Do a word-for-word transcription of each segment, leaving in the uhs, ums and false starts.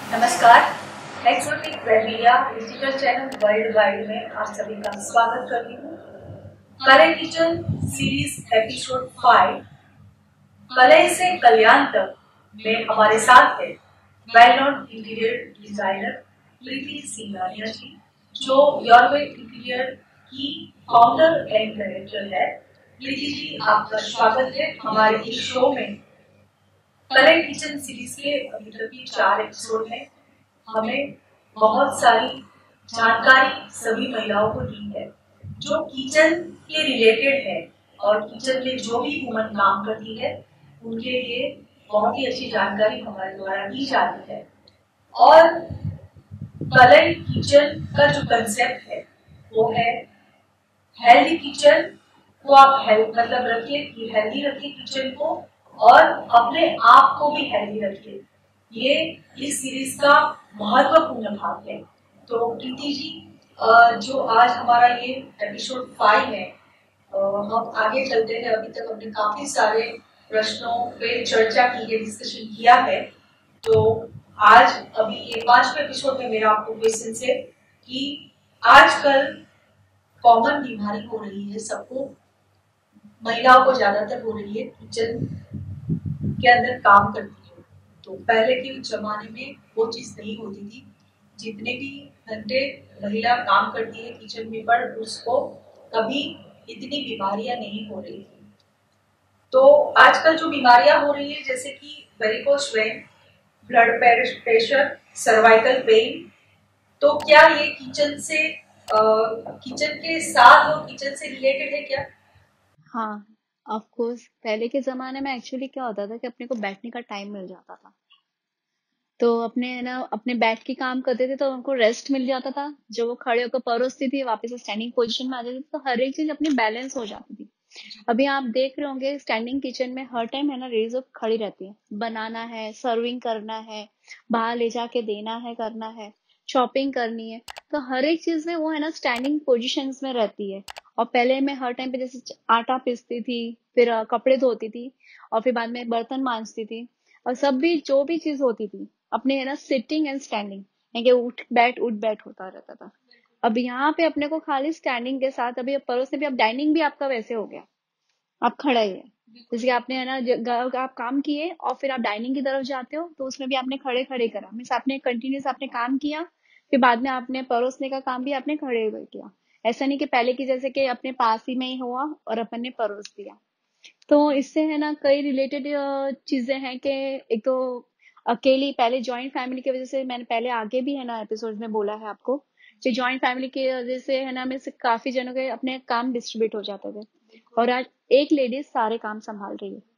नमस्कार। Exotic media digital channel world wide में आप सभी का स्वागत करती हूँ। कलह किचन सीरीज एपिसोड फाइव कलह से कल्याण तक में हमारे साथ है well known interior designer Preeti Singhania ji, जो योर वे इंटीरियर की फाउंडर एंड डायरेक्टर है। प्रीति जी, आपका स्वागत है हमारे इस शो में। कलह किचन सीरीज के अभी तक की चार एपिसोड हैं। हमें बहुत सारी जानकारी सभी महिलाओं को दी है जो किचन के रिलेटेड है, और किचन में जो भी वुमन काम करती है उनके लिए बहुत ही अच्छी जानकारी हमारे द्वारा दी जाती है। और कलह किचन का जो कंसेप्ट है वो है हेल्दी किचन को आप हेल्थ मतलब रखिए कि हेल्दी रखिए किचन को, और अपने आप को भी हेल्दी रखिए। ये इस सीरीज का महत्वपूर्ण भाग है। तो प्रीति जी, जो आज हमारा ये एपिसोड फाइव है, हम आगे चलते हैं। अभी तक हमने काफी सारे प्रश्नों पे चर्चा की है, डिस्कशन किया है। तो आज अभी ये पांचवें एपिसोड में मेरा आपको क्वेश्चन है कि आजकल कॉमन बीमारी हो रही है, सबको महिलाओं को ज्यादातर हो रही है, किचन के अंदर काम करती है। तो पहले के जमाने में वो चीज नहीं होती थी। जितने भी घंटे महिला काम करती है किचन में, पर उसको कभी इतनी बीमारियां नहीं हो रही थी। तो आजकल जो बीमारियां हो रही है जैसे कि varicose vein, blood pressure, cervical pain, तो क्या ये किचन से किचन के साथ और किचन से रिलेटेड है क्या? हाँ, ऑफ कोर्स। पहले के जमाने में एक्चुअली क्या होता था कि अपने को बैठने का टाइम मिल जाता था, तो अपने ना अपने बैठ के काम करते थे तो उनको रेस्ट मिल जाता था। जो वो खड़े होकर परोसती थी वापस से स्टैंडिंग पोजीशन में आ जाती थी, तो हर एक चीज अपनी बैलेंस हो जाती थी। अभी आप देख रहे होंगे स्टैंडिंग किचन में हर टाइम है ना लेडीज लोग खड़ी रहती है। बनाना है, सर्विंग करना है, बाहर ले जाके देना है, करना है, शॉपिंग करनी है, तो हर एक चीज में वो है ना स्टैंडिंग पोजीशंस में रहती है। और पहले मैं हर टाइम पे जैसे आटा पीसती थी, फिर अ, कपड़े धोती थी, और फिर बाद में बर्तन मांजती थी, और सब भी जो भी चीज होती थी अपने है ना सिटिंग एंड स्टैंडिंग, यानी उठ बैठ उठ बैठ होता रहता था। अब यहाँ पे अपने को खाली स्टैंडिंग के साथ अभी परोसने भी, अब डाइनिंग भी आपका वैसे हो गया, आप खड़ा ही है। जैसे कि आपने है ना ज- ग- आप काम किए और फिर आप डाइनिंग की तरफ जाते हो, तो उसमें भी आपने खड़े खड़े करा, मीन्स आपने कंटिन्यूस आपने काम किया, फिर बाद में आपने परोसने का काम भी आपने खड़े हुए किया। ऐसा नहीं कि पहले की जैसे कि अपने पास ही में ही हुआ और अपन ने परोस दिया। तो इससे है ना कई रिलेटेड चीजें हैं कि एक तो अकेली पहले जॉइंट फैमिली की वजह से, मैंने पहले आगे भी है ना एपिसोड में बोला है आपको कि जॉइंट फैमिली की वजह से है ना में से काफी जनों के अपने काम डिस्ट्रीब्यूट हो जाते थे, और आज एक लेडीज सारे काम संभाल रही है।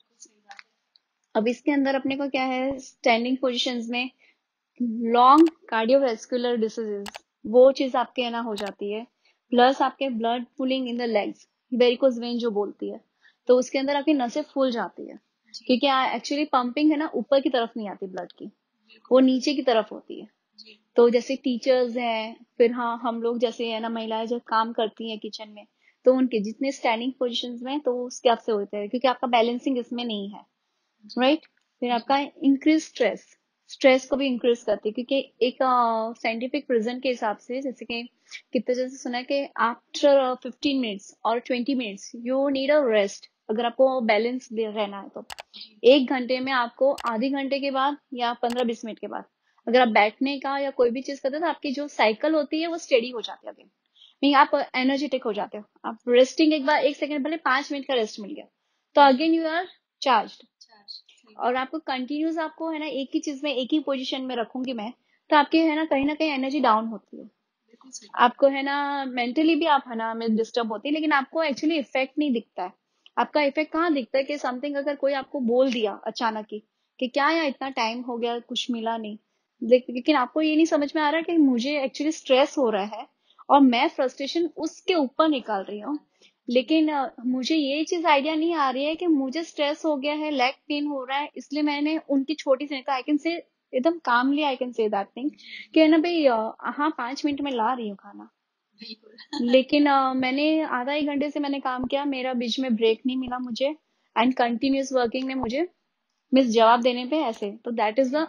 अब इसके अंदर अपने को क्या है, स्टैंडिंग पोजीशंस में लॉन्ग कार्डियोवैस्कुलर डिसीजेस, वो चीज आपके है ना हो जाती है। प्लस आपके blood pooling in the legs, varicose vein जो बोलती है, तो उसके अंदर आपकी नसें फूल जाती है, क्योंकि एक्चुअली पंपिंग है ना ऊपर की तरफ नहीं आती ब्लड की, वो नीचे की तरफ होती है। तो जैसे टीचर्स हैं, फिर हाँ हम लोग जैसे है ना महिलाएं जो काम करती हैं किचन में, तो उनके जितने स्टैंडिंग पोजीशंस में, तो उसके आपसे होते हैं, क्योंकि आपका बैलेंसिंग इसमें नहीं है, राइट। फिर आपका इंक्रीज स्ट्रेस, स्ट्रेस को भी इंक्रीज करती है, क्योंकि एक साइंटिफिक रीजन के हिसाब से, जैसे कि कितने जैसे सुना है कि आफ्टर फिफ्टीन मिनट्स और twenty minutes you need a rest. अगर आपको बैलेंस रहना है तो एक घंटे में आपको आधे घंटे के बाद या पंद्रह बीस मिनट के बाद अगर आप बैठने का या कोई भी चीज करते हो, तो आपकी जो साइकिल होती है वो स्टेडी हो जाती है अगेन, नहीं आप एनर्जेटिक हो जाते हो। आप रेस्टिंग एक बार एक सेकंड भले पांच मिनट का रेस्ट मिल गया, तो अगेन यू आर चार्ज। और आपको कंटिन्यूस आपको है ना एक ही चीज में एक ही पोजीशन में रखूंगी मैं, तो आपके है ना कहीं ना कहीं एनर्जी डाउन होती है, आपको है ना मेंटली भी आप है ना में डिस्टर्ब होती है, लेकिन आपको एक्चुअली इफेक्ट नहीं दिखता है। आपका इफेक्ट कहाँ दिखता है कि समथिंग अगर कोई आपको बोल दिया अचानक ही कि क्या यार इतना टाइम हो गया कुछ मिला नहीं, लेक- लेकिन आपको ये नहीं समझ में आ रहा कि मुझे एक्चुअली स्ट्रेस हो रहा है और मैं फ्रस्ट्रेशन उसके ऊपर निकाल रही हूँ। लेकिन अ, मुझे ये चीज आइडिया नहीं आ रही है कि मुझे स्ट्रेस हो गया है, लेग पेन हो रहा है, इसलिए मैंने उनकी छोटी सी आई कैन से एकदम calmly I can say that thing कि है ना भाई, अ, हाँ पांच मिनट में ला रही हूँ खाना, लेकिन अ, मैंने आधा एक घंटे से मैंने काम किया, मेरा बीच में ब्रेक नहीं मिला मुझे, एंड कंटिन्यूस वर्किंग ने मुझे मिस जवाब देने पे ऐसे, तो that is the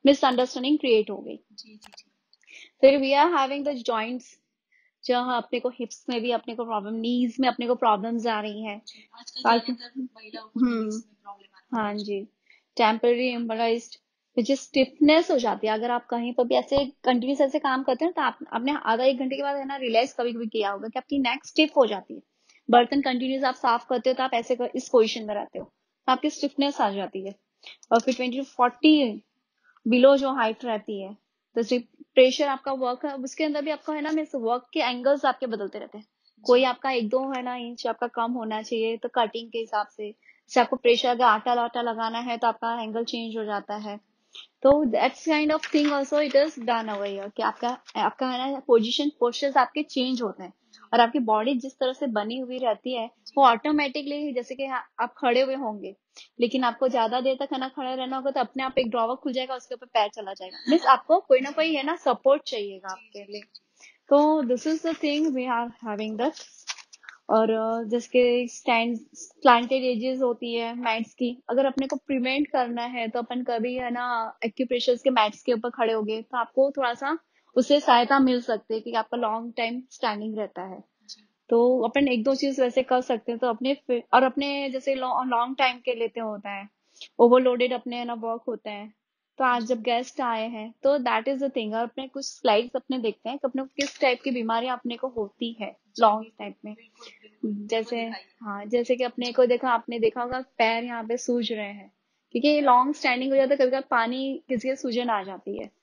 misunderstanding create हो गई। जी जी जी फिर we are having the joints, जहाँ अपने को हिप्स में भी अपने को प्रॉब्लम, नीज में अपने को प्रॉब्लम्स आ रही हैं। जी आजकल ताकि ज्यादातर महिलाओं को हम्म नीज में प्रॉब्लम आती हाँ है। जी जी, टेम्पररी एम्बोलाइज्ड, विच स्टिफनेस हो जाती है। अगर आप कहीं पर भी ऐसे कंटिन्यूस ऐसे काम करते हैं तो आप आपने आधा एक घंटे के बाद है ना रियलाइज कभी कभी किया होगा कि आपकी नेक स्टिफ हो जाती है। बर्तन कंटिन्यूस आप साफ करते हो तो आप ऐसे कर, इस पोजिशन में रहते हो तो आपकी स्टिफनेस आ जाती है। और फिर ट्वेंटी टू फोर्टी बिलो जो हाइट रहती है, तो जो प्रेशर आपका वर्क है उसके अंदर भी आपको है ना मीन्स वर्क के एंगल्स आपके बदलते रहते हैं। कोई आपका एक दो है ना इंच आपका कम होना चाहिए तो कटिंग के हिसाब से, जैसे आपको प्रेशर अगर आटा लाटा लगाना है तो आपका एंगल चेंज हो जाता है। तो that's kind of thing also it is done away here कि आपका आपका है ना पोजीशन पोस्चर्स आपके चेंज होते हैं। और आपकी बॉडी जिस तरह से बनी हुई रहती है वो ऑटोमेटिकली, जैसे कि हाँ, आप खड़े हुए होंगे लेकिन आपको ज्यादा देर तक है ना खड़े रहना होगा तो अपने आप एक ड्रॉवर खुल जाएगा, उसके ऊपर पैर चला जाएगा। मीन्स आपको कोई ना कोई है ना सपोर्ट चाहिएगा आपके लिए। तो this is the thing we are having that. और अ, जिसके स्टैंड स्लैंटेड एजेस होती है मैट्स की, अगर अपने को प्रिवेंट करना है तो अपन कभी है ना एक्यूप्रेशर के मैट्स के ऊपर खड़े हो गए तो आपको थोड़ा सा उससे सहायता मिल सकती है कि आपका लॉन्ग टाइम स्टैंडिंग रहता है। तो अपन एक दो चीज वैसे कर सकते हैं तो अपने फि- और अपने जैसे लॉन्ग टाइम के लेते होता है, ओवरलोडेड अपने ना वर्क होते हैं। तो आज जब गेस्ट आए हैं तो दैट इज द थिंग, और अपने कुछ स्लाइड्स अपने देखते हैं कि अपने को किस टाइप की बीमारियां अपने को होती है लॉन्ग टाइम में। जैसे हाँ, जैसे कि अपने को देखा, आपने देखा होगा पैर यहाँ पे सूज रहे हैं क्योंकि ये लॉन्ग स्टैंडिंग हो जाता है, कभी कभी पानी किसी के सूजन आ जाती है।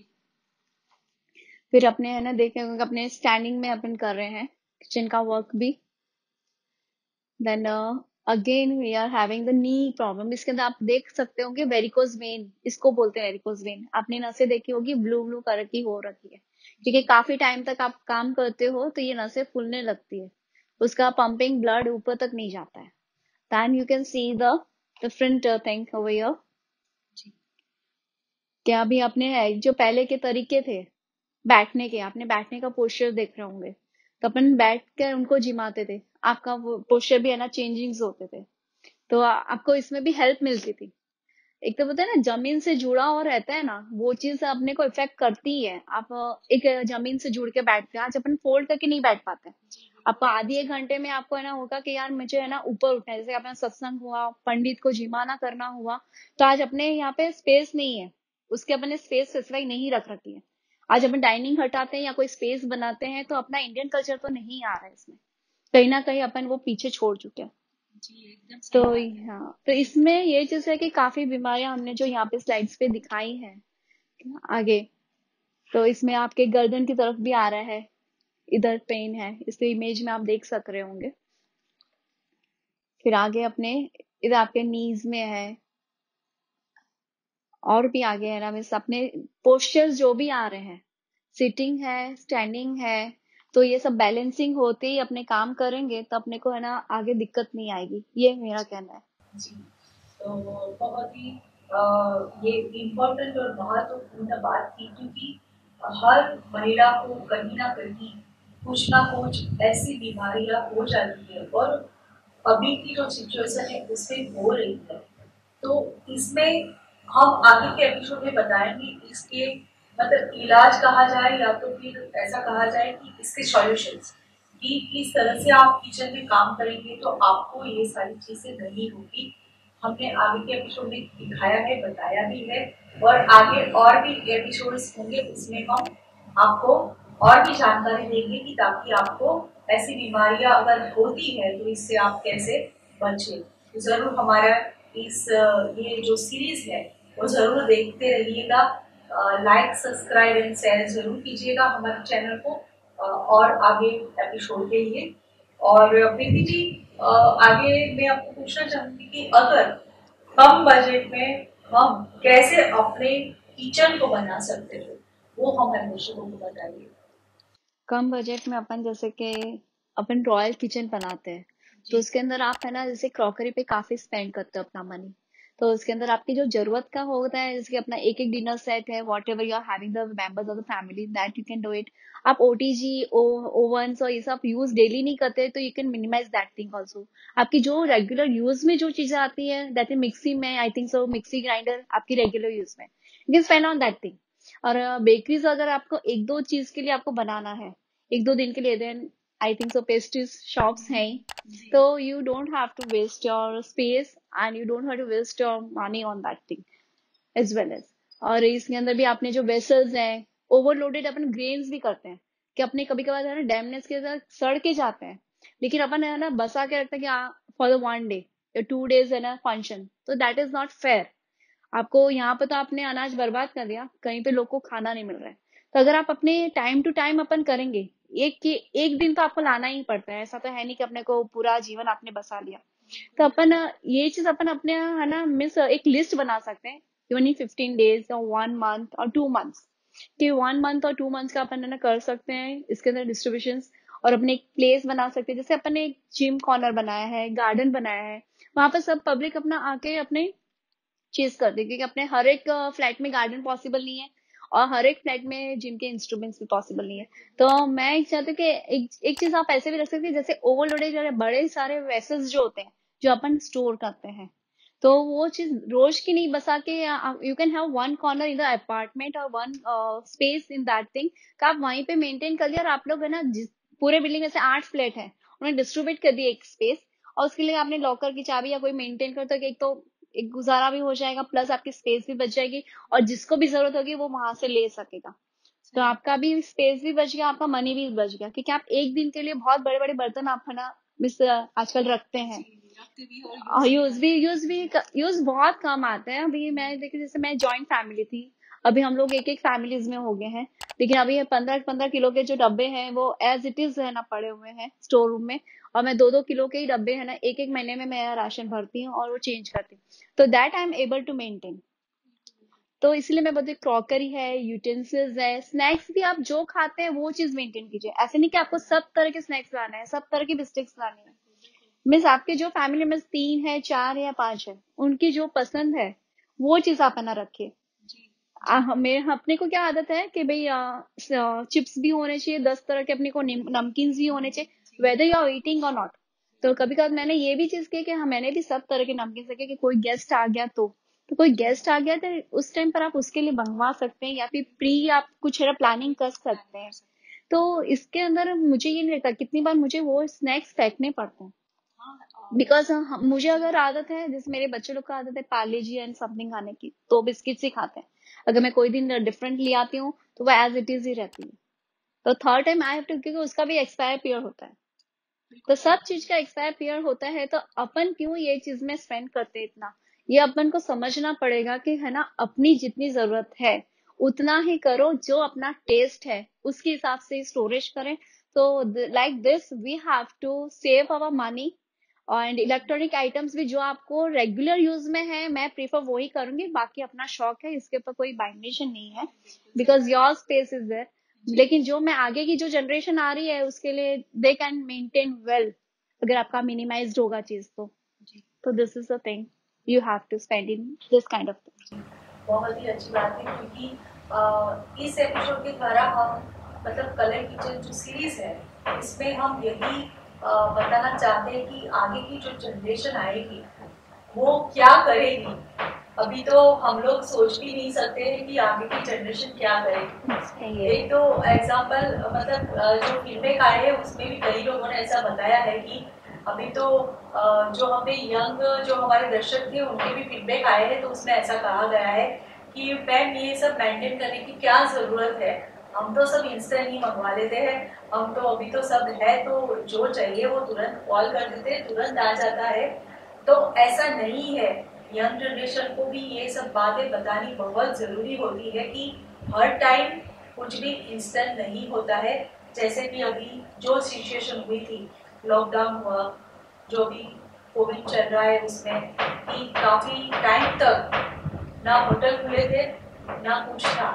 फिर अपने है ना देखे होंगे अपने स्टैंडिंग में अपन कर रहे हैं किचन का वर्क भी। Then again we are having the knee problem. इसके अंदर आप देख सकते होंगे वेरिकोज वेन, इसको बोलते हैं वेरिकोज वेन। आपने नसें देखी होगी ब्लू ब्लू कलर की हो रखी है क्योंकि काफी टाइम तक आप काम करते हो तो ये नसें फूलने लगती है, उसका पंपिंग ब्लड ऊपर तक नहीं जाता है। Then you can see the different thing over here. क्या अभी अपने जो पहले के तरीके थे बैठने के, आपने बैठने का पोस्चर देख रहे होंगे तो अपन बैठ कर उनको जिमाते थे, आपका वो पोस्चर भी है ना चेंजिंग्स होते थे। तो आ- आपको इसमें भी हेल्प मिलती थी। एक तो पता है ना जमीन से जुड़ा हुआ रहता है ना, वो चीज अपने को इफेक्ट करती है। आप अ, एक अ, जमीन से जुड़ के बैठते हैं, आज अपन फोल्ड करके नहीं बैठ पाते। आपको आधी एक घंटे में आपको है ना होगा कि यार मुझे है ना ऊपर उठना है, जैसे अपना सत्संग हुआ, पंडित को जिमाना करना हुआ, तो आज अपने यहाँ पे स्पेस नहीं है, उसके अपने स्पेस स्पेसिफाई नहीं रख रखी है। आज अपन डाइनिंग हटाते हैं या कोई स्पेस बनाते हैं तो अपना इंडियन कल्चर तो नहीं आ रहा है इसमें, कहीं ना कहीं अपन वो पीछे छोड़ चुके हैं। तो हाँ, तो इसमें ये चीज है कि काफी बीमारियां हमने जो यहाँ पे स्लाइड्स पे दिखाई हैं आगे, तो इसमें आपके गर्दन की तरफ भी आ रहा है, इधर पेन है, इस इमेज में आप देख सक रहे होंगे। फिर आगे अपने इधर आपके नीज में है, और भी आगे है ना मीन्स अपने पोस्चर्स जो भी आ रहे हैं, सिटिंग है स्टैंडिंग है, तो ये सब बैलेंसिंग होते ही अपने काम करेंगे तो अपने को है ना आगे दिक्कत नहीं आएगी, ये मेरा कहना है। जी तो बहुत ही अ, ये इम्पोर्टेंट और महत्वपूर्ण बात थी क्योंकि हर महिला को कहीं ना कहीं कुछ ना कुछ ऐसी बीमारियां हो जाती है और अभी की जो सिचुएशन है उसमें हो रही है। तो इसमें हम आगे के एपिसोड में बताएंगे इसके मतलब इलाज कहा जाए या तो फिर ऐसा कहा जाए कि इसके सॉल्यूशंस, कि किस तरह से आप किचन में काम करेंगे तो आपको ये सारी चीजें नहीं होगी। हमने आगे के एपिसोड में दिखाया है, बताया भी है, और आगे और भी एपिसोड्स होंगे उसमें हम आपको और भी जानकारी देंगे कि ताकि आपको ऐसी बीमारियां अगर होती है तो इससे आप कैसे बचें। तो जरूर हमारा इस ये जो सीरीज है वो जरूर देखते रहिएगा। लाइक सब्सक्राइब एंड शेयर जरूर कीजिएगा हमारे चैनल को और आगे एपिसोड के लिए। और प्रीति जी आगे मैं आपको पूछना चाहूंगी कि अगर कम बजट में हम कैसे अपने किचन को बना सकते हैं वो हमारे दर्शकों को बताइए। कम बजट में अपन जैसे कि अपन रॉयल किचन बनाते हैं तो उसके अंदर आप है ना जैसे क्रॉकरी पे काफी स्पेंड करते हो अपना मनी, तो उसके अंदर आपकी जो जरूरत का होता है जैसे कि अपना एक एक डिनर सेट है, whatever you are having the members of the family that you can do it. आप ओटीजी ओवन्स और ये सब यूज डेली नहीं करते तो you can minimise that thing also. आपकी जो रेगुलर यूज में जो चीजें आती है दैट इज मिक्सी में, I think so mixie grinder आपकी रेगुलर यूज में, you can spend on that thing. और बेकरीज अगर आपको एक दो चीज के लिए आपको बनाना है एक दो दिन के लिए, then I think so pastries shops हैं ही। तो you don't have to waste your space and you don't have to waste your money on that thing as well as. और इसके अंदर भी आपने जो वेसल्स हैं, ओवरलोडेड अपन ग्रेन्स भी करते हैं कि अपने कभी कभार है ना डैमनेस के साथ सड़ के जाते हैं, लेकिन अपन है ना बसा के रखते हैं कि फॉर द वन डे या टू डेज है ना फंक्शन, तो दैट इज नॉट फेयर। आपको यहाँ पे तो आपने अनाज बर्बाद कर दिया, कहीं पे लोग को खाना नहीं मिल रहा है। तो अगर आप अपने टाइम टू टाइम अपन करेंगे, एक के एक दिन तो आपको लाना ही पड़ता है, ऐसा तो है नहीं कि अपने को पूरा जीवन आपने बसा लिया। तो अपन अ, ये चीज अपन अपने है ना मिस एक लिस्ट बना सकते हैं, इवन फिफ्टीन डेज और वन मंथ और टू मंथ्स कि वन मंथ और टू मंथ्स का अपन है ना कर सकते हैं इसके अंदर डिस्ट्रीब्यूशन। और अपने एक प्लेस बना सकते हैं, जैसे अपन ने एक जिम कॉर्नर बनाया है, गार्डन बनाया है, वहां पर सब पब्लिक अपना आके अपने चीज कर दी, क्योंकि अपने हर एक फ्लैट में गार्डन पॉसिबल नहीं है और हर एक फ्लैट में जिम के इंस्ट्रूमेंट्स भी पॉसिबल नहीं है। तो मैं एक चाहती हूँ कि एक, एक चीज आप ऐसे भी रख सकते हैं, जैसे ओवरलोडेड बड़े सारे वेसल्स जो होते हैं जो अपन स्टोर करते हैं, तो वो चीज रोज की नहीं बसा के you can have one corner in the apartment और one space in that thing का आप वहीं पे मेंटेन कर लिया। और आप लोग है ना जिस पूरे बिल्डिंग में से आठ फ्लैट है उन्हें डिस्ट्रीब्यूट कर दिया एक स्पेस, और उसके लिए आपने लॉकर की चाबी या कोई मेंटेन करता है, एक तो एक गुजारा भी हो जाएगा, प्लस आपकी स्पेस भी बच जाएगी और जिसको भी जरूरत होगी वो वहां से ले सकेगा। तो आपका भी स्पेस भी बच गया, आपका मनी भी बच गया, क्योंकि आप एक दिन के लिए बहुत बड़े बड़े बर्तन आप है ना मिस आजकल रखते हैं, यूज भी यूज भी यूज बहुत कम आते हैं। अभी मैं देखिए जैसे मैं जॉइंट फैमिली थी, अभी हम लोग एक एक फैमिलीज में हो गए हैं, लेकिन अभी पंद्रह पंद्रह किलो के जो डब्बे हैं वो एज इट इज है ना पड़े हुए हैं स्टोर रूम में, और मैं दो दो किलो के ही डब्बे है ना एक एक महीने में मैं राशन भरती हूँ और वो चेंज करती हूँ, तो that I am able to maintain. तो इसलिए मैं बोलती क्रॉकरी है, यूटेंसिल्स है, स्नैक्स भी आप जो खाते हैं वो चीज मेंटेन कीजिए। ऐसे नहीं कि आपको सब तरह के स्नैक्स लाना है, सब तरह की बिस्किट्स लाने हैं। मीन्स आपके जो फैमिली में तीन है, चार या पांच है, उनकी जो पसंद है वो चीज आप ना रखिए। आ, मेरे अपने को क्या आदत है कि भाई चिप्स भी होने चाहिए, दस तरह के अपने को नमकीन भी होने चाहिए, whether you are eating or not. तो कभी कभी मैंने ये भी चीज की कि हाँ मैंने भी सब तरह के नमकीन सके कि कोई गेस्ट आ गया तो तो कोई गेस्ट आ गया तो उस टाइम पर आप उसके लिए मंगवा सकते हैं, या फिर प्री आप कुछ है प्लानिंग कर सकते हैं। तो इसके अंदर मुझे ये नहीं लगता कितनी बार मुझे वो स्नैक्स फेंकने पड़ते हैं, बिकॉज मुझे अगर आदत है, जैसे मेरे बच्चे लोग का आदत है पार्ले जी एंड समथिंग खाने की, तो बिस्किट ही खाते हैं। अगर मैं कोई दिन डिफरेंट ले आती हूँ तो वो एज इट इज ही रहती है। तो third time I have to, क्योंकि उसका भी एक्सपायर पीरियड होता है, तो सब चीज का एक्सपायर पीरियड होता है, तो अपन क्यों ये चीज में स्पेंड करते हैं इतना। ये अपन को समझना पड़ेगा कि है ना अपनी जितनी जरूरत है उतना ही करो, जो अपना टेस्ट है उसके हिसाब से स्टोरेज करें। तो like this we have to save our money. And electronic items भी जो आपको रेगुलर यूज में है मैं प्रीफर वही करूंगी, बाकी अपना शौक है, इसके ऊपर कोई बाइंडेशन नहीं है, because your space is there. लेकिन जो मैं आगे की जो जनरेशन आ रही है उसके लिए दे कैन मेंटेन वेल, अगर आपका मिनिमाइज्ड होगा चीज तो तो this is the thing you have to spend in this kind of thing. बहुत ही अच्छी बात है, क्योंकि अ, इस एपिसोड के द्वारा हम मतलब कलर किचन जो सीरीज है इसमें हम यही अ, बताना चाहते हैं कि आगे की जो जनरेशन आएगी वो क्या करेगी। अभी तो हम लोग सोच भी नहीं सकते हैं कि आगे की जनरेशन क्या करेगी। एक तो एग्जाम्पल मतलब अ, जो फीडबैक आए हैं उसमें भी कई लोगों ने ऐसा बताया है कि अभी तो अ, जो हमें यंग जो हमारे दर्शक थे उनके भी फीडबैक आए हैं, तो उसमें ऐसा कहा गया है कि मैम ये सब मेंटेन करने की क्या जरूरत है, हम तो सब इंस्टेंट ही मंगवा लेते हैं, हम तो अभी तो सब है तो जो चाहिए वो तुरंत कॉल कर देते हैं, तुरंत आ जाता है। तो ऐसा नहीं है, यंग जनरेशन को भी ये सब बातें बतानी बहुत जरूरी होती है कि हर टाइम कुछ भी इंस्टेंट नहीं होता है। जैसे कि अभी जो सिचुएशन हुई थी, लॉकडाउन हुआ, जो भी कोविड चल रहा है उसमें कि काफी टाइम तक ना होटल खुले थे ना कुछ था,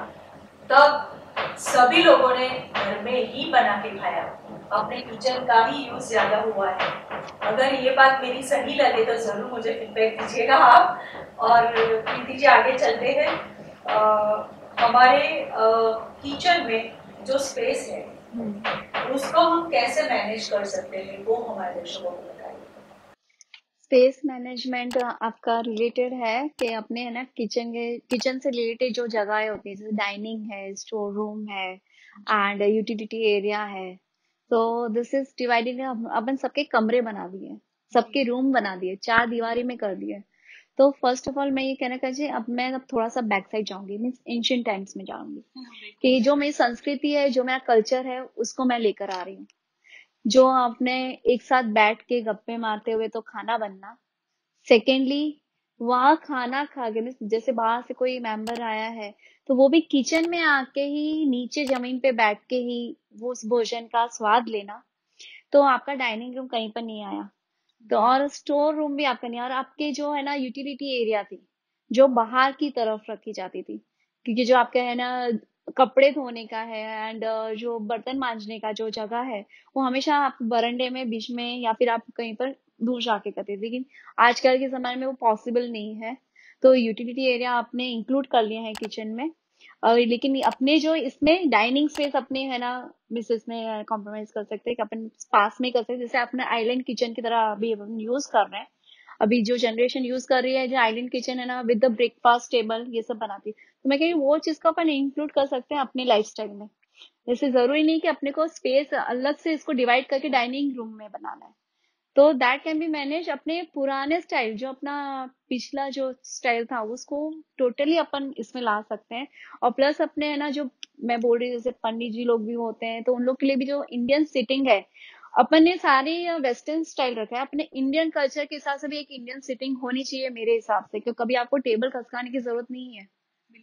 तब सभी लोगों ने घर में ही बना के खाया, अपने किचन का ही यूज ज्यादा हुआ है। अगर ये बात मेरी सही लगे तो जरूर मुझे फीडबैक दीजिएगा आप। और प्रीति जी आगे चलते हैं, आ, हमारे किचन में जो स्पेस है उसको हम कैसे मैनेज कर सकते हैं वो हमारे दर्शकों को बताइए। स्पेस मैनेजमेंट आपका रिलेटेड है कि अपने है ना किचन के किचन से रिलेटेड जो जगह होती है, जैसे डाइनिंग है, स्टोर रूम है एंड यूटिलिटी एरिया है। तो दिस इज डिवाइडेड, अपन सबके कमरे बना दिए, सबके रूम बना दिए, चार दीवारी में कर दिए। तो फर्स्ट ऑफ ऑल मैं ये कहना चाहिए, अब मैं अब थोड़ा सा बैक साइड जाऊंगी, मीन्स एंशियंट टाइम्स में जाऊंगी कि जो मेरी संस्कृति है, जो मेरा कल्चर है, उसको मैं लेकर आ रही हूँ। जो आपने एक साथ बैठ के गप्पे मारते हुए तो खाना बनना। सेकेंडली, वहाँ खाना खा के means जैसे बाहर से कोई मेंबर आया है तो वो भी किचन में आके ही नीचे जमीन पे बैठ के ही वो उस भोजन का स्वाद लेना। तो आपका डाइनिंग रूम कहीं पर नहीं आया। तो और स्टोर रूम भी आपका नहीं, और आपके जो है ना यूटिलिटी एरिया थी जो बाहर की तरफ रखी जाती थी, क्योंकि जो आपका है ना कपड़े धोने का है एंड जो बर्तन मांजने का जो जगह है वो हमेशा आप बरंडे में बीच में या फिर आप कहीं पर दूर जाके करते थे, लेकिन आजकल के जमाने में वो पॉसिबल नहीं है। तो यूटिलिटी एरिया आपने इंक्लूड कर लिया है किचन में। और लेकिन अपने जो इसमें डाइनिंग स्पेस अपने है ना मिसेस में कॉम्प्रोमाइज कर सकते हैं कि अपन पास में कर सकते हैं, जैसे अपने आइलैंड किचन की तरह अभी अपन यूज कर रहे हैं। अभी जो जनरेशन यूज कर रही है, जो आइलैंड किचन है ना विद द ब्रेकफास्ट टेबल ये सब बनाती है, तो मैं कह रही हूँ वो चीज को अपन इंक्लूड कर सकते हैं अपने लाइफस्टाइल में। जैसे जरूरी नहीं कि अपने को स्पेस अलग से इसको डिवाइड करके डाइनिंग रूम में बनाना है। तो दैट कैन बी मैनेज अपने पुराने स्टाइल, जो अपना पिछला जो स्टाइल था उसको टोटली अपन इसमें ला सकते हैं। और प्लस अपने है ना जो मैं बोल रही हूँ, जैसे पंडित जी लोग भी होते हैं तो उन लोग के लिए भी जो इंडियन सिटिंग है, अपन ने सारी वेस्टर्न स्टाइल रखा है, अपने इंडियन कल्चर के हिसाब से भी एक इंडियन सिटिंग होनी चाहिए मेरे हिसाब से, क्योंकि कभी आपको टेबल खसकाने की जरूरत नहीं है।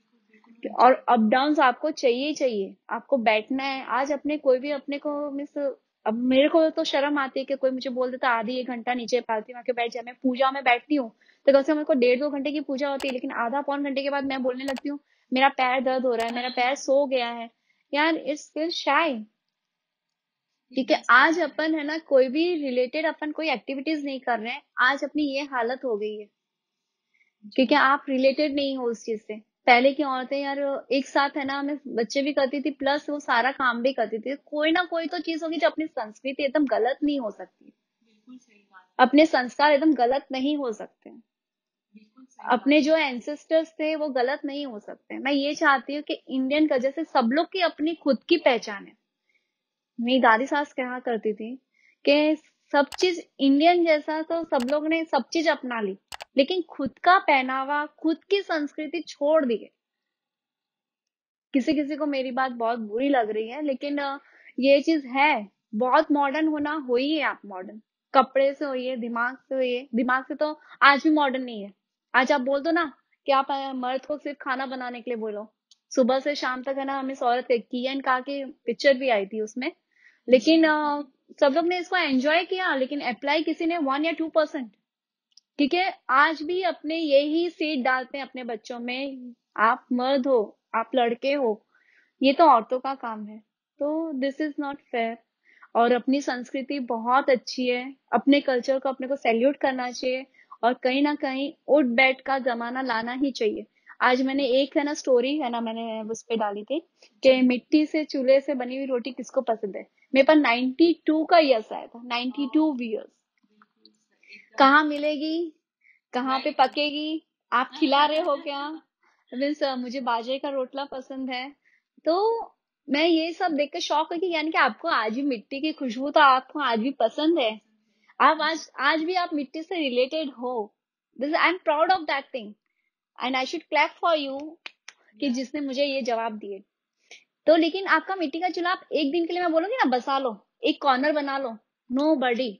और अप डाउन आपको चाहिए ही चाहिए, आपको बैठना है। आज अपने कोई भी अपने को मिस, अब मेरे को तो शर्म आती है कि कोई मुझे बोल देता आधी एक घंटा नीचे पालती में आके बैठ जा। मैं पूजा में बैठती हूँ तो कम से कम मेरे को डेढ़ दो घंटे की पूजा होती है, लेकिन आधा पौन घंटे के बाद मैं बोलने लगती हूँ मेरा पैर दर्द हो रहा है, मेरा पैर सो गया है। यार इट्स फील शाय, क्योंकि आज अपन है ना कोई भी रिलेटेड अपन कोई एक्टिविटीज नहीं कर रहे हैं, आज अपनी ये हालत हो गई है क्योंकि आप रिलेटेड नहीं हो उस चीज से। पहले की औरतें यार एक साथ है ना, हमें बच्चे भी करती थी प्लस वो सारा काम भी करती थी। कोई ना कोई तो चीज होगी जो अपनी संस्कृति एकदम गलत नहीं हो सकती, अपने संस्कार एकदम गलत नहीं हो सकते, अपने जो एंसेस्टर्स थे वो गलत नहीं हो सकते। मैं ये चाहती हूँ कि इंडियन का जैसे सब लोग की अपनी खुद की पहचान है। मेरी दादी सास कहा करती थी कि सब चीज इंडियन जैसा तो सब लोग ने सब चीज अपना ली, लेकिन खुद का पहनावा खुद की संस्कृति छोड़ दी है। किसी किसी को मेरी बात बहुत बुरी लग रही है, लेकिन अ, ये चीज है। बहुत मॉडर्न होना हो ही है, आप मॉडर्न कपड़े से होइए, दिमाग से होइए। दिमाग से तो आज भी मॉडर्न नहीं है। आज आप बोल दो ना कि आप अ, मर्द को सिर्फ खाना बनाने के लिए बोलो, सुबह से शाम तक है ना, हमें औरत की एंड का की पिक्चर भी आई थी उसमें, लेकिन अ, सब लोग ने इसको एंजॉय किया, लेकिन अप्लाई किसी ने वन या टू परसेंट। ठीक है, आज भी अपने यही सीट डालते हैं अपने बच्चों में, आप मर्द हो, आप लड़के हो, ये तो औरतों का काम है। तो दिस इज नॉट फेयर। और अपनी संस्कृति बहुत अच्छी है, अपने कल्चर को अपने को सैल्यूट करना चाहिए, और कहीं ना कहीं उठ बैठ का जमाना लाना ही चाहिए। आज मैंने एक है ना स्टोरी है ना मैंने उस पे डाली थी कि मिट्टी से चूल्हे से बनी हुई रोटी किसको पसंद है। मेरे पास नाइन्टी टू का ईयर्स आया था, नाइन्टी टू ईयर्स। कहाँ मिलेगी, कहाँ पे पकेगी, आप खिला रहे हो क्या। मीन्स मुझे बाजरे का रोटला पसंद है। तो मैं ये सब देख के शॉक हुई कि यानी कि आपको आज भी मिट्टी की खुशबू तो आपको आज भी पसंद है। आप आज आज भी आप मिट्टी से रिलेटेड हो। This I am proud of that thing and I should clap for you कि जिसने मुझे ये जवाब दिए। तो लेकिन आपका मिट्टी का चूल्हा आप एक दिन के लिए मैं बोलूंगी ना बसा लो, एक कॉर्नर बना लो, nobody,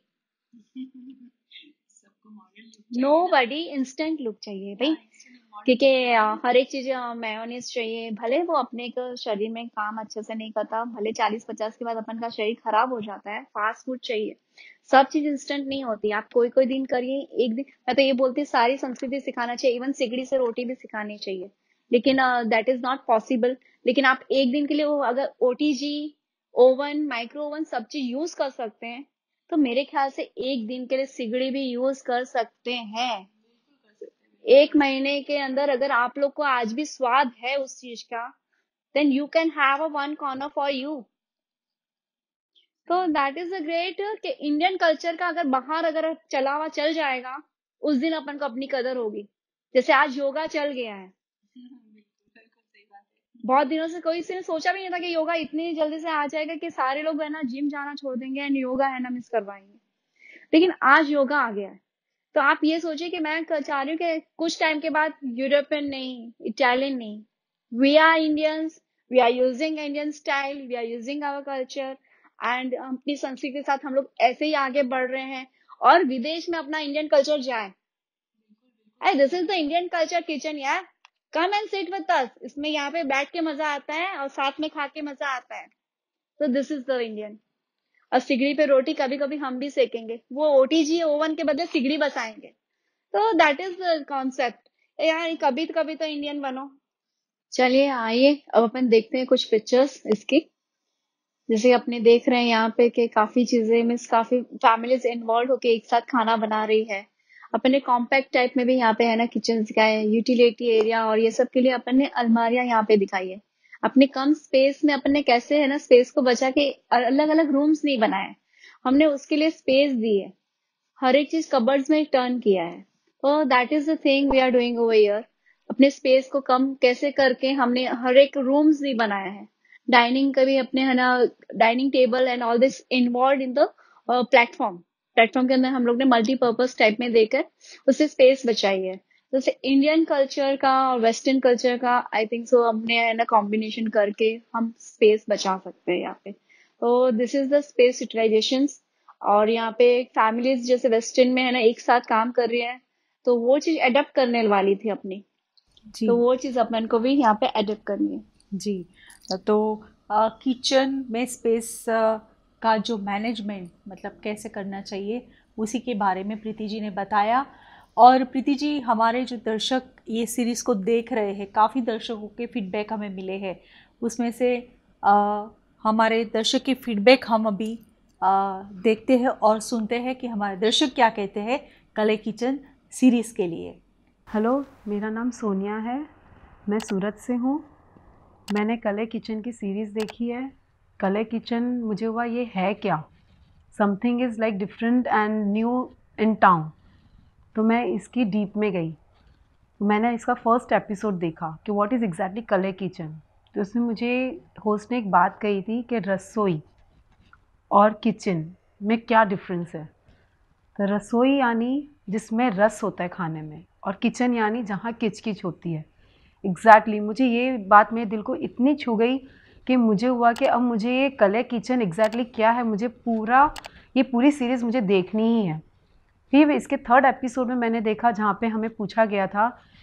nobody, instant look चाहिए भाई। क्योंकि अ, हर एक चीज मेयोनीज चाहिए, भले वो अपने को शरीर में काम अच्छे से नहीं करता, भले चालीस पचास के बाद अपन का शरीर खराब हो जाता है, फास्ट फूड चाहिए। सब चीज इंस्टेंट नहीं होती, आप कोई कोई दिन करिए, एक दिन मैं तो ये बोलती हूँ सारी संस्कृति सिखाना चाहिए, इवन सिगड़ी से रोटी भी सिखानी चाहिए, लेकिन दैट इज नॉट पॉसिबल। लेकिन आप एक दिन के लिए वो अगर ओटीजी, ओवन, माइक्रो ओवन सब चीज यूज कर सकते हैं, तो मेरे ख्याल से एक दिन के लिए सिगड़ी भी यूज कर सकते हैं। एक महीने के अंदर अगर आप लोग को आज भी स्वाद है उस चीज का, then you can have a one corner for you. तो दैट इज अ ग्रेट कि इंडियन कल्चर का अगर बाहर अगर चला हुआ चल जाएगा उस दिन अपन को अपनी कदर होगी। जैसे आज योगा चल गया है, बहुत दिनों से कोई किसी ने सोचा भी नहीं था कि योगा इतनी जल्दी से आ जाएगा कि सारे लोग है ना जिम जाना छोड़ देंगे एंड योगा है ना मिस करवाएंगे, लेकिन आज योगा आ गया है। तो आप ये सोचिए कि मैं क- चाह रही हूँ कि कुछ टाइम के बाद यूरोपियन नहीं, इटालियन नहीं, we are Indians, we are using Indian style, we are using our culture and अपनी संस्कृति के साथ हम लोग ऐसे ही आगे बढ़ रहे हैं और विदेश में अपना इंडियन कल्चर जाए। Hey, this is the Indian culture kitchen यार, come and sit with us। इसमें यहाँ पे बैठ के मजा आता है और साथ में खा के मजा आता है। तो दिस इज द इंडियन। और सिगड़ी पे रोटी कभी कभी हम भी सेकेंगे, वो ओटीजी ओवन के बदले सिगड़ी बसाएंगे। तो दैट इज द कॉन्सेप्ट यार, कभी तो कभी तो इंडियन बनो। चलिए आइए अब अपन देखते हैं कुछ पिक्चर्स इसकी। जैसे अपने देख रहे हैं यहाँ पे कि काफी चीजें मीन्स काफी फैमिलीज इन्वॉल्व होके एक साथ खाना बना रही है। अपन ने कॉम्पैक्ट टाइप में भी यहाँ पे है ना किचन दिखाए है, यूटिलिटी एरिया और ये सब के लिए अपन ने अलमारियां यहाँ पे दिखाई है। अपने कम स्पेस में अपन ने कैसे है ना स्पेस को बचा के अलग अलग रूम्स नहीं बनाए, हमने उसके लिए स्पेस दी है, हर एक चीज कबर्ड्स में टर्न किया है। तो that is the thing we are doing over here. अपने स्पेस को कम कैसे करके हमने हर एक रूम्स नहीं बनाया है। डाइनिंग का भी अपने है ना dining table and all this involve in the platform. Platform के अंदर हम लोग ने मल्टीपर्पज टाइप में देकर उससे स्पेस बचाई है। जैसे इंडियन कल्चर का और वेस्टर्न कल्चर का आई थिंक सो हमने है ना कॉम्बिनेशन करके हम स्पेस बचा सकते हैं यहाँ पे। तो this is the space utilization. और यहाँ पे फैमिलीज जैसे वेस्टर्न में है ना एक साथ काम कर रही है, तो वो चीज अडेप्ट करने वाली थी अपनी, जी तो वो चीज अपन को भी यहाँ पे अडेप्ट करनी है। जी। तो किचन में स्पेस का जो मैनेजमेंट मतलब कैसे करना चाहिए उसी के बारे में प्रीति जी ने बताया। और प्रीति जी, हमारे जो दर्शक ये सीरीज़ को देख रहे हैं, काफ़ी दर्शकों के फीडबैक हमें मिले हैं, उसमें से आ, हमारे दर्शक के फीडबैक हम अभी आ, देखते हैं और सुनते हैं कि हमारे दर्शक क्या कहते हैं कले किचन सीरीज़ के लिए। हेलो, मेरा नाम सोनिया है, मैं सूरत से हूँ। मैंने कले किचन की सीरीज़ देखी है। कले किचन मुझे हुआ ये है क्या, something is like different and new in town. तो मैं इसकी डीप में गई। मैंने इसका फर्स्ट एपिसोड देखा कि what is exactly Kalai kitchen. तो उसमें मुझे होस्ट ने एक बात कही थी कि रसोई और किचन में क्या डिफरेंस है। तो रसोई यानी जिसमें रस होता है खाने में, और किचन यानी जहाँ किचकिच होती है। एग्जैक्टली exactly, मुझे ये बात मेरे दिल को इतनी छू गई कि मुझे हुआ कि अब मुझे ये कले किचन एग्जैक्टली exactly क्या है, मुझे पूरा ये पूरी सीरीज़ मुझे देखनी ही है। फिर इसके थर्ड एपिसोड में मैंने देखा जहाँ पे हमें पूछा गया था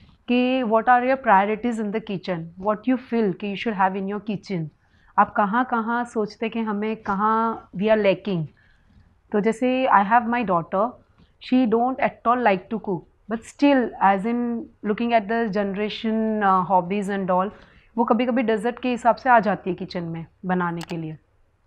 कि what are your priorities in the kitchen, what you feel कि you should have in your kitchen. आप कहाँ कहाँ सोचते कि हमें कहाँ वी आर लैकिंग। तो जैसे I have my daughter, she don't at all like to cook, but still as in looking at the generation hobbies and all, वो कभी कभी डेजर्ट के हिसाब से आ जाती है किचन में बनाने के लिए।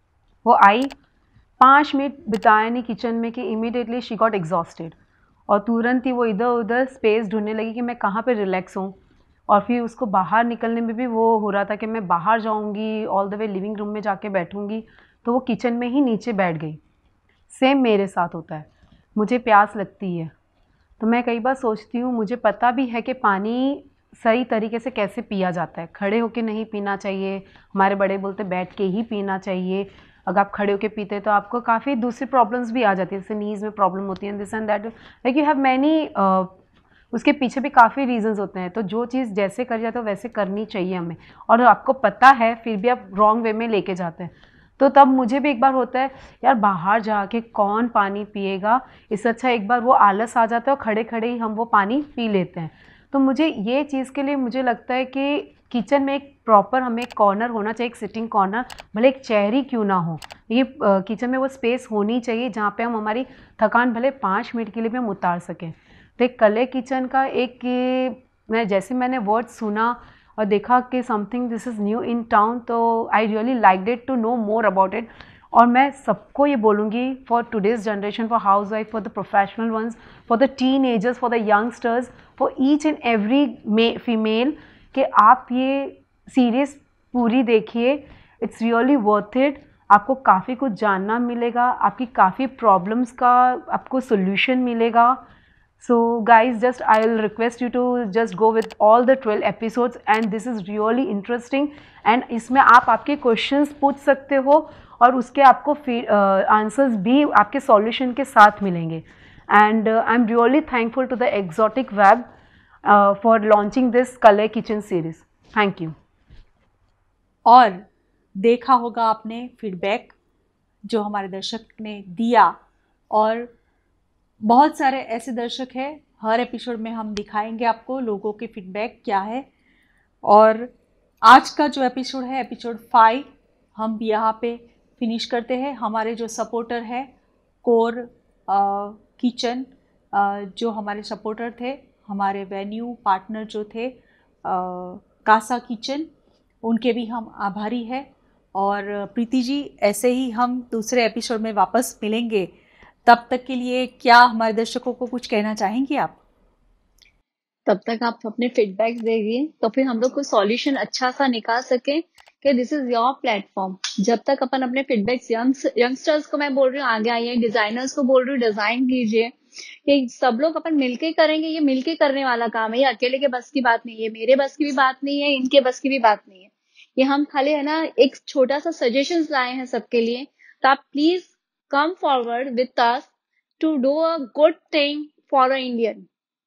वो आई, पाँच मिनट बिताए नहीं किचन में कि इमीडिएटली शी गॉट एग्जॉस्टेड, और तुरंत ही वो इधर उधर स्पेस ढूंढने लगी कि मैं कहाँ पे रिलैक्स हूँ। और फिर उसको बाहर निकलने में भी वो हो रहा था कि मैं बाहर जाऊँगी, all the way living room में जाके बैठूँगी, तो वो किचन में ही नीचे बैठ गई। सेम मेरे साथ होता है, मुझे प्यास लगती है तो मैं कई बार सोचती हूँ, मुझे पता भी है कि पानी सही तरीके से कैसे पिया जाता है, खड़े होके नहीं पीना चाहिए। हमारे बड़े बोलते बैठ के ही पीना चाहिए। अगर आप खड़े होके पीते तो आपको काफ़ी दूसरी प्रॉब्लम्स भी आ जाती है, जैसे नीज़ में प्रॉब्लम होती है, this and that, like you have many, उसके पीछे भी काफ़ी रीजंस होते हैं। तो जो चीज़ जैसे करी जाती है वैसे करनी चाहिए हमें, और आपको पता है फिर भी आप रॉन्ग वे में लेके जाते हैं। तो तब मुझे भी एक बार होता है यार बाहर जाके कौन पानी पिएगा, इससे अच्छा एक बार वो आलस आ जाता है और खड़े खड़े ही हम वो पानी पी लेते हैं। तो मुझे ये चीज़ के लिए मुझे लगता है कि किचन में एक प्रॉपर हमें एक कॉर्नर होना चाहिए, एक सिटिंग कॉर्नर, भले एक चेयर ही क्यों ना हो, ये किचन में वो स्पेस होनी चाहिए जहाँ पे हम हमारी थकान भले पाँच मिनट के लिए भी हम उतार सकें। तो एक कले किचन का एक, मैं जैसे मैंने वर्ड सुना और देखा कि something this is new in town, तो I really like it to know more about it. और मैं सबको ये बोलूँगी, for today's generation, for housewife, for the professional ones, for the teenagers, for the youngsters, for each and every female, कि आप ये series पूरी देखिए। It's really worth it. आपको काफ़ी कुछ जानना मिलेगा, आपकी काफ़ी प्रॉब्लम्स का आपको सोल्यूशन मिलेगा। So guys, just I'll request you to just go with all the twelve episodes and this is really interesting and इसमें आप आपके questions पूछ सकते हो और उसके आपको आंसर्स uh, भी आपके solution के साथ मिलेंगे. And uh, I'm really thankful to the Exotic Web uh, for launching this Kalay Kitchen series. Thank you. और देखा होगा आपने फीडबैक जो हमारे दर्शक ने दिया और बहुत सारे ऐसे दर्शक हैं, हर एपिसोड में हम दिखाएंगे आपको लोगों के फीडबैक क्या है. और आज का जो एपिसोड है एपिसोड फाइव हम यहाँ पे फिनिश करते हैं. हमारे जो सपोर्टर है कोर किचन, जो हमारे सपोर्टर थे, हमारे वेन्यू पार्टनर जो थे आ, कासा किचन, उनके भी हम आभारी हैं. और प्रीति जी, ऐसे ही हम दूसरे एपिसोड में वापस मिलेंगे. तब तक के लिए क्या हमारे दर्शकों को कुछ कहना चाहेंगी आप? तब तक आप अपने फीडबैक्स देंगे तो फिर हम लोग कोई सॉल्यूशन अच्छा सा निकाल सके कि दिस इज योर प्लेटफॉर्म. जब तक अपन अपने फीडबैक्स यंगस्टर्स को मैं बोल रही हूँ आगे आइए, डिजाइनर्स को बोल रही हूँ डिजाइन कीजिए, ये सब लोग अपन मिलके करेंगे. ये मिलके करने वाला काम है, ये अकेले के बस की बात नहीं है, मेरे बस की भी बात नहीं है, इनके बस की भी बात नहीं है. ये हम खाली है ना एक छोटा सा सजेशंस लाए हैं सबके लिए. तो आप please come forward with us to do a good thing for a Indian.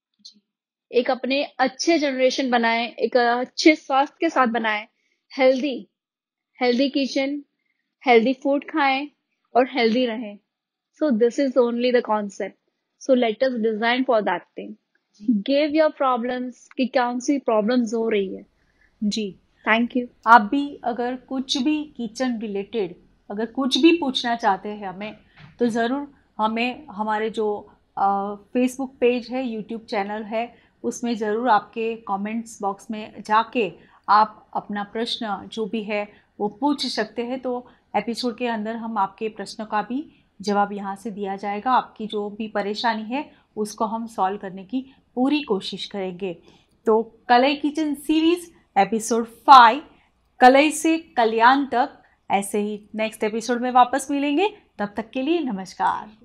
एक अपने अच्छे जनरेशन बनाए, एक अच्छे स्वास्थ्य के साथ बनाए, healthy healthy kitchen, healthy food खाएं और हेल्दी रहें. So this is only the concept. So let us design for that thing. Give your problems कि कौन सी प्रॉब्लम्स हो रही है. जी थैंक यू. आप भी अगर कुछ भी किचन रिलेटेड अगर कुछ भी पूछना चाहते हैं हमें, तो ज़रूर हमें हमारे जो फेसबुक पेज है, यूट्यूब चैनल है, उसमें ज़रूर आपके कमेंट्स बॉक्स में जाके आप अपना प्रश्न जो भी है वो पूछ सकते हैं. तो एपिसोड के अंदर हम आपके प्रश्नों का भी जवाब यहाँ से दिया जाएगा. आपकी जो भी परेशानी है उसको हम सॉल्व करने की पूरी कोशिश करेंगे. तो Kalai kitchen series episode five, कलई से कल्याण तक, ऐसे ही नेक्स्ट एपिसोड में वापस मिलेंगे. तब तक के लिए नमस्कार.